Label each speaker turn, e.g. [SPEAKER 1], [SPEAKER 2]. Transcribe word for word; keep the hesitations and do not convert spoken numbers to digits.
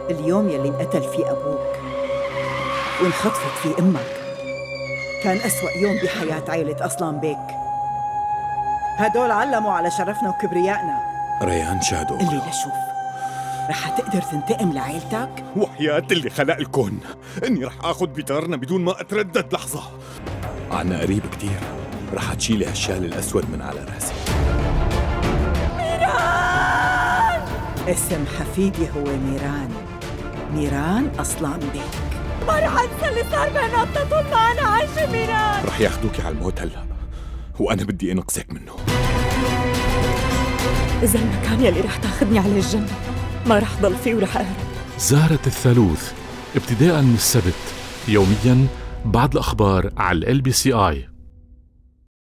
[SPEAKER 1] اليوم يلي انقتل فيه أبوك وانخطفت فيه أمك كان أسوأ يوم بحياة عائلة أصلان بيك. هدول علموا على شرفنا وكبريائنا.
[SPEAKER 2] ريان شادو،
[SPEAKER 1] اللي لشوف رح تقدر تنتقم لعائلتك؟
[SPEAKER 2] وحياة اللي خلق الكون إني رح آخذ بطارنا بدون ما أتردد لحظة. عنا قريب كتير رح تشيلي هالشال الأسود من على راسي.
[SPEAKER 1] ميران! اسم حفيدي هو ميران، ميران أصلان بيك. ما رح أنسى اللي صار بيناتنا طول ما أنا عايشة. ميران
[SPEAKER 2] رح ياخدوكي على الموت هلأ، وأنا بدي أنقذك منه.
[SPEAKER 3] إذا المكان يلي رح تاخدني على الجنة ما رح ضل فيه ورح أهرب.
[SPEAKER 4] زهرة الثالوث ابتداء من السبت يومياً بعد الأخبار على ال بي سي آي.